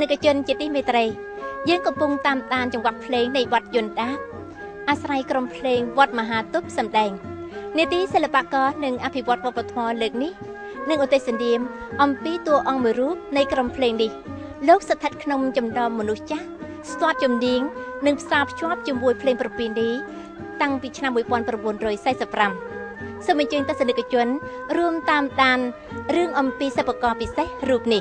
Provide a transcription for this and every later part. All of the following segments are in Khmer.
និកជនជាទីមេត្រីយើងកំពុងតាមដានចង្វាក់ភ្លេងនៃវត្តយន្តដាបអាស្រ័យក្រុមភ្លេងវត្តមហាទុបសម្ដែងនីតិសិល្បករនិងអភិវឌ្ឍវប្បធម៌លើកនេះនឹងឧទ្ទិសនាមអំពីតួអង្គមួយរូបនៃក្រុមភ្លេងនេះលោកស្ថិតក្នុងចំណោមមនុស្សចាស់ស្ទាត់ជំនាញនិងផ្សារភ្ជាប់ជាមួយភ្លេងប្រពៃណីតាំងពីឆ្នាំ1945សូមអញ្ជើញទស្សនិកជនរួមតាមដានរឿងអំពីសិប្បករពិសេសរូបនេះ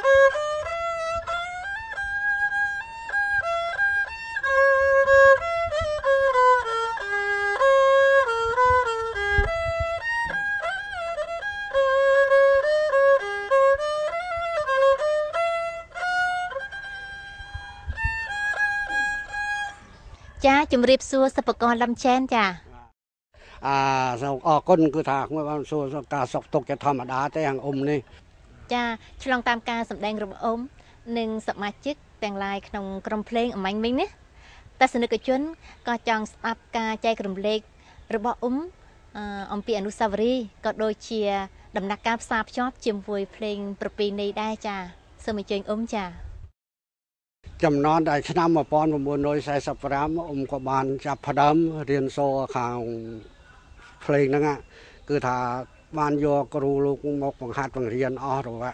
ចាជំរាបសួរសិប្បករលំចែនចាអរគុណគឺថាខ្ញុំបានសួរការសុខទុក្ខជាធម្មតាទេអ៊ំនេះចាឆ្លងតាមការសម្ដែងរបស់អ៊ំនិងសមាជិកទាំងឡាយក្នុងក្រុមភ្លេងអមាញ់មិញនេះទស្សនិកជនក៏ចង់ស្ដាប់ការចែករំលែករបស់អ៊ំអំពីអនុស្សាវរីយ៍ក៏ដូចជាដំណាក់កាលផ្សារភ្ជាប់ជាមួយភ្លេងប្រពៃណីដែរចាសូមអញ្ជើញអ៊ំចាចំណន់តែឆ្នាំ1945អ៊ំក៏បានចាប់ផ្ដើមរៀនសូត្រខាងភ្លេងហ្នឹងគឺថាបានយកគ្រូលោកមកបង្ហាត់បង្រៀនអស់រយៈ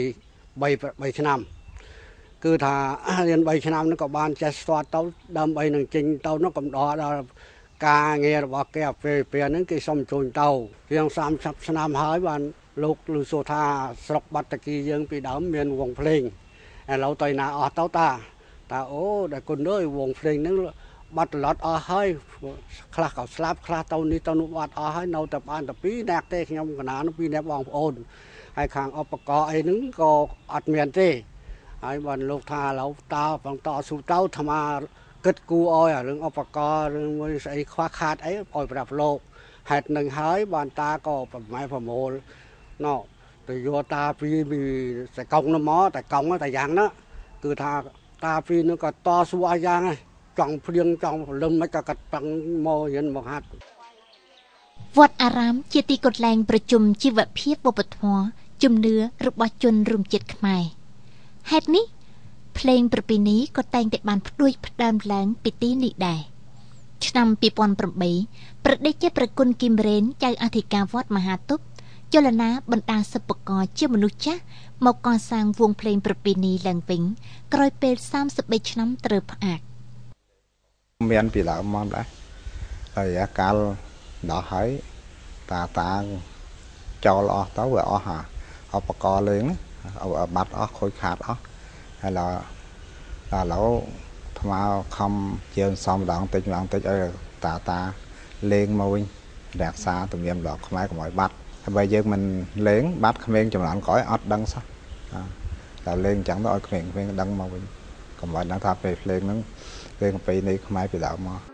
3ឆ្នាំគឺថារៀន3ឆ្នាំហ្នឹងក៏បានចេះស្ទាត់ទៅដើម្បីនឹងចេញទៅនោះកំដរដល់ការងាររបស់គេពេលហ្នឹងគេសុំជួយទៅរៀង30ឆ្នាំហើយបានលោកឮសូថាស្រុកបាត់តាគីយើងពីដើមមានវង់ភ្លេងឥឡូវទៅណាអស់ទៅតាអូដែលគុណអើយវងភ្លេងហ្នឹងបាត់ឡត់អស់ហើយខ្លះក៏ស្លាប់ខ្លះទៅនេះទៅនោះបាត់អស់ហើយនៅតែបានតែ2នាក់ទេខ្ញុំកណា2នាក់បងប្អូនហើយខាងឧបករណ៍អីហ្នឹងក៏អត់មានទេហើយបានលោកថាឥឡូវតើបងតស៊ូទៅអាត្មាគិតគូអោយរឿងឧបករណ៍រឿងមួយស្អីខ្វះខាតអីអោយប្រាប់លោកហេតុនឹងហើយបានតាក៏ប្រម៉ែប្រមូលណោទៅយកតាពីសកុងនោះមកតែកុងតែយ៉ាងណាគឺថាតាពីនោះក៏តស៊ូអាយ៉ាងហ្នឹងចង់ព្រៀងចង់ព្រលឹមមិនក៏កាត់តាំងមករៀនមកហាត់វត្តអារាមជាទីកន្លែងប្រជុំជីវភាពវប្បធម៌ជំនឿរបស់ជនរួមជាតិខ្មែរហេតុនេះភ្លេងប្រពៃណីក៏តែងតែបានផ្ដួចផ្ដើមឡើងពីទីនេះដែរឆ្នាំ2008ប្រដេជប្រគុណគីមរ៉េនចៅអធិការវត្តមហាទុបចលនាបណ្ដាសិប្បករជាមនុស្សចាស់មកកសាងវង់ភ្លេងប្រពៃណីឡើងវិញក្រោយពេល33ឆ្នាំត្រូវផ្អាកមានពីដើមមកដែរហើយកាលដល់ហើយតាចោលអស់ទៅវាអស់ឧបករណ៍លេងបាត់អស់ខូចខាតអស់ហើយដល់ឥឡូវថ្មខំជើងសំម្ដងតិចម្ដងតិចឲ្យតាលេងមកវិញរក្សាទំនៀមដកខ្មែរកុំឲ្យបាត់ហើយបើយើងមិនលេងបាត់ក្មេងចំនួនក្រោយអត់ដឹងសោះតែលេងអញ្ចឹងទៅឲ្យក្មេងដឹងមកវិញកុំឲ្យដឹងថាពេលភ្លេងហ្នឹងពេលប្រពៃណីខ្មែរពីដើមមក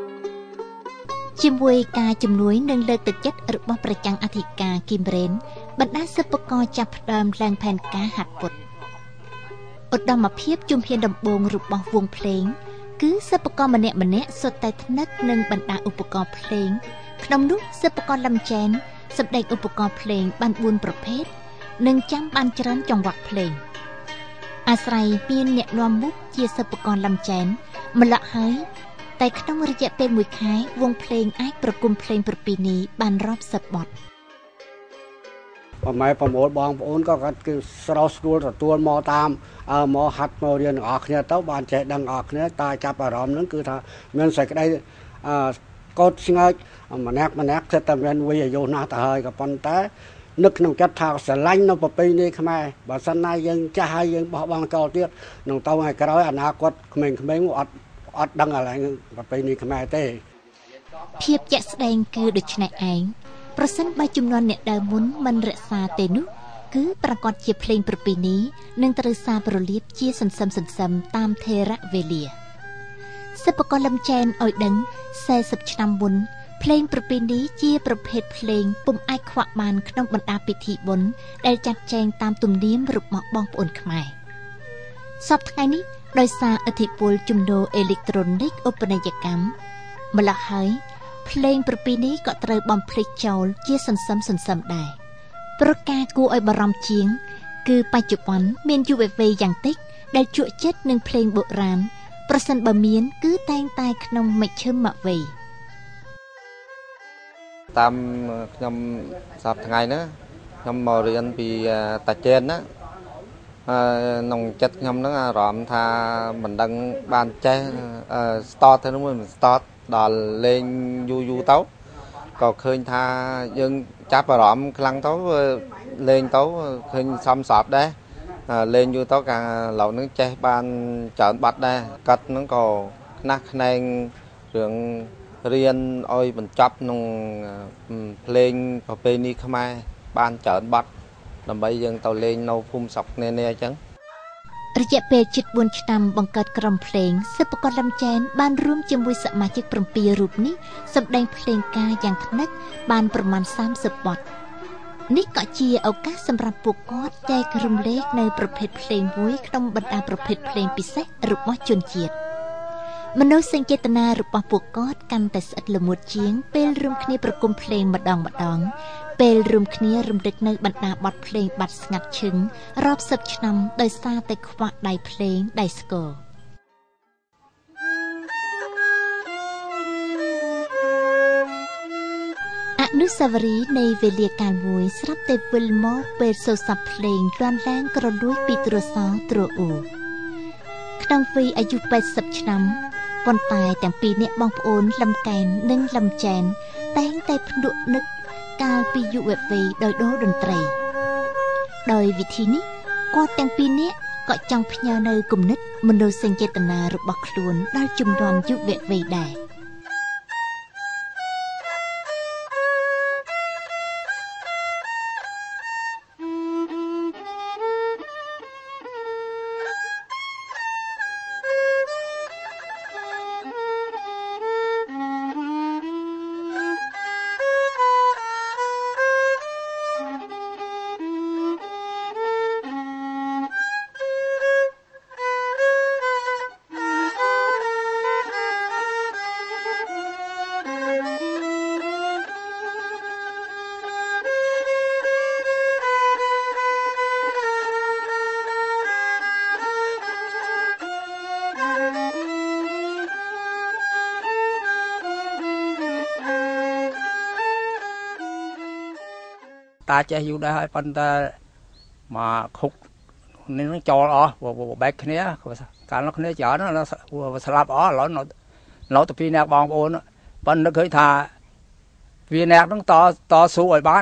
ជាមួយការជំនួយនិងលើកទឹកចិត្តរបស់ប្រចាំអធិការគីមរ៉េនបណ្ដាសិប្បករចាប់ផ្ដើមឡើងផែនការហាត់ពុតឧត្តមភាពជំហានដំបូងរបស់វង់ភ្លេងគឺសិប្បករម្នាក់សុទ្ធតែថ្នឹកនឹងបណ្ដាឧបករណ៍ភ្លេងក្នុងនោះសិប្បករលំចែនសម្ដែងឧបករណ៍ភ្លេងបាន4ប្រភេទនិងចាំបានច្រើនចង្វាក់ភ្លេងអាស្រ័យមានអ្នកនាំមុខជាសិប្បករលំចែនម្ល៉េះហើយតែក្នុងរយៈពេល1ខែវង់ភ្លេងអាចប្រគំភ្លេងប្រពៃណីបានរាប់សិបបទប្រម៉ែប្រមូលបងប្អូនក៏គាត់គឺស្រោស្រួលទទួលមកតាមមកហាត់មករៀនទាំងអស់គ្នាទៅបានចេះដឹងអស់គ្នាតាចាប់អារម្មណ៍ហ្នឹងគឺថាមានសេចក្តីកោតស្ងើចម្នាក់ចិត្តតែមានវិអាយុណាស់ទៅហើយក៏ប៉ុន្តែនឹកក្នុងចិត្តថាស្រឡាញ់នៅប្រពៃណីខ្មែរបើសិនណាយើងចាស់ហើយយើងបោះបង់ចោលទៀតនឹងទៅឲ្យក្រោយអនាគតក្មេងៗអត់ដឹងอะไรប្រពៃណីខ្មែរទេភាពជាក់ស្ដែងគឺដូច្នេះឯងប្រសិនបើចំនួនអ្នកដើមមុនមិនរក្សាទេនោះគឺប្រកាសជាភ្លេងប្រពៃណីនឹងត្រូវសារប្រលៀបជាសន្សឹមតាមថេរវេលាសិប្បករលំចែនឲ្យដឹង40ឆ្នាំមុនភ្លេងប្រពៃណីជាប្រភេទភ្លេងពុំអាចខ្វះបានក្នុងបណ្ដាពិធីបុណ្យដែលចាត់ចែងតាមទំនៀមរបស់បងប្អូនខ្មែរសពថ្ងៃនេះដោយសារឥទ្ធិពលជំនួយអេឡិចត្រូនិកឧបនីយកម្មម្ល៉េះហើយភ្លេងប្រពៃណីក៏ត្រូវបំភ្លេចចោលជាសន្សឹមដែរប្រការគួរឲ្យបារម្ភជាងគឺបច្ចុប្បន្នមានយុវវ័យយ៉ាងតិចដែលជក់ចិត្តនឹងភ្លេងបុរាណប្រសិនបើមានគឺតែងតែក្នុងមជ្ឈិមវ័យតាមខ្ញុំសប្តាហ៍ថ្ងៃហ្នឹងខ្ញុំមករៀនពីតាចេនណាក្នុងចិត្តខ្ញុំហ្នឹងអារម្មណ៍ថាមិនដឹងបានចេះ start ទៅមួយមិន start ដល់លេងយូរទៅក៏ឃើញថាយើងចាប់អារម្មណ៍ខ្លាំងទៅលេងទៅឃើញសំសប់ដែរលេងយូរទៅកាលឡូវហ្នឹងចេះបានច្រើនបាត់ដែរកាត់ហ្នឹងក៏ខ្នះខ្នែងរឿងរៀនឲ្យបញ្ចប់ក្នុងភ្លេងប្រពៃណីខ្មែរបានច្រើនបាត់ដើម្បីយើងទៅលេងនៅភូមិស្រុកនានាអញ្ចឹងរយៈពេលជិត4ឆ្នាំបង្កើតក្រុមភ្លេងសិប្បករលំចែនបានរួមជាមួយសមាជិក7រូបនេះសម្ដែងភ្លេងការយ៉ាងថ្នឹកបានប្រមាណ30បទនេះក៏ជាឱកាសសម្រាប់ពួកគាត់ចែករំលែកនៅប្រភេទភ្លេងមួយក្នុងបណ្ដាប្រភេទភ្លេងពិសេសរបស់ជនជាតិមនោសញ្ចេតនារបស់ពួកគាត់កាន់តែស្អិតល្មួតជាងពេលរួមគ្នាប្រគំភ្លេងម្ដងពេលរួមគ្នារំលឹកនៅបណ្ដាបទភ្លេងបាត់ស្ងាត់ឈឹងរាប់សិបឆ្នាំដោយសារតែខ្វះដៃភ្លេងដៃស្គរអនុស្សាវរីយ៍នៃវេលាកាលមួយស្រាប់តែវិលមកពេលសូរស័ព្ទភ្លេងលាន់ឡើងក្រលួយពីទ្រសោទ្រអ៊ូក្នុងវ័យអាយុ80ឆ្នាំប៉ុន្តែទាំងពីរនាក់បងប្អូនលំកែននិងលំចែនតែងតែភ្នាក់នឹកកាលពីយុវវ័យដោយដូរតន្ត្រីដោយវិធីនេះគាត់ទាំងពីរនាក់ក៏ចង់ផ្ញើនៅគំនិតមនោសញ្ចេតនារបស់ខ្លួនដល់ជំនាន់យុវវ័យដែរតាចេះយូរដែរហើយប៉ុន្តែមកខុកនេះនឹងចូលអស់បែកគ្នាកាលនោះគ្នាច្រើនស្លាប់អស់ឥឡូវនៅតែពីរនាក់បងប្អូនប៉ុន្តែនឹកឃើញថាវាអ្នកនឹងតស៊ូឲ្យបាន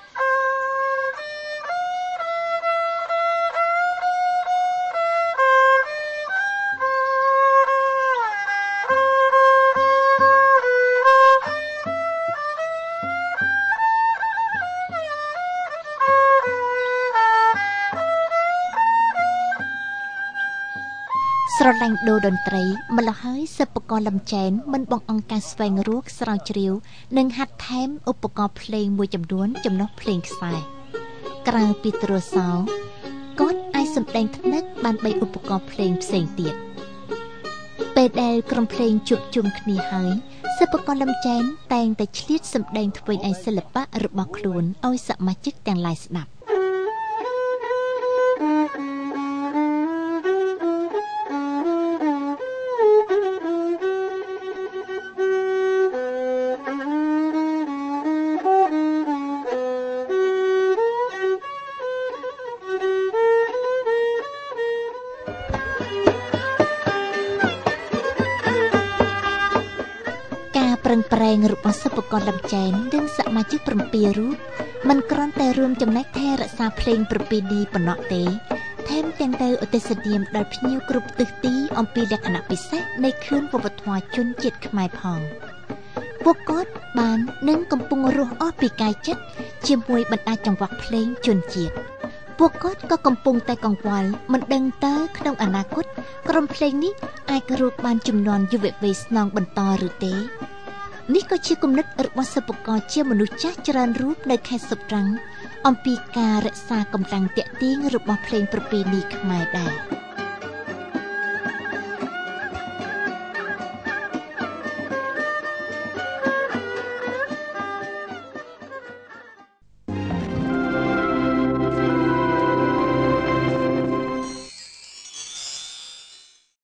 ស្រឡាញ់ដូរតន្ត្រីម្ល៉េះហើយសិប្បករលំចែនមិនបងអង្គការស្វែងរកស្រាវជ្រាវនិងហាត់ថែមឧបករណ៍ភ្លេងមួយចំនួនចំណុះភ្លេងខ្សែក្រៅពីទ្រសោគាត់អាចសម្ដែងថ្នឹកបាន3ឧបករណ៍ភ្លេងផ្សេងទៀតពេលដែលក្រុមភ្លេងជួបជុំគ្នាហើយសិប្បករលំចែនតែងតែឆ្លៀតសម្ដែងធ្វើឯសិល្បៈរបស់ខ្លួនឲ្យសមាជិកទាំងឡាយស្ដាប់ប្រែងរបស់សិប្បករលំចែននិងសមាជិក7រូបមិនគ្រាន់តែរួមចំណែកថែរក្សាភ្លេងប្រពៃណីប៉ុណ្ណោះទេថែមទាំងទៅឧទ្ទិសនាមដល់ភ្ញៀវគ្រប់ទិសទីអំពីលក្ខណៈពិសេសនៃខឿនវប្បធម៌ជនជាតិខ្មែរផងពួកគាត់បាននិងកំពុងរស់អស់ពីកាយចិត្តជាមួយបណ្ដាចង្វាក់ភ្លេងជនជាតិពួកគាត់ក៏កំពុងតែកង្វល់មិនដឹងតើក្នុងអនាគតក្រុមភ្លេងនេះអាចរកបានជំនាន់យុវវ័យស្នងបន្តឬទេនេះក៏ជាគំនិតរបស់សិប្បករជាមនុស្សចាស់ច្រើនរូបនៅខេត្តសុត្រាំងអំពីការរក្សាកម្លាំងតាក់ទាញរបស់ភ្លេងប្រពៃណីខ្មែរដែរ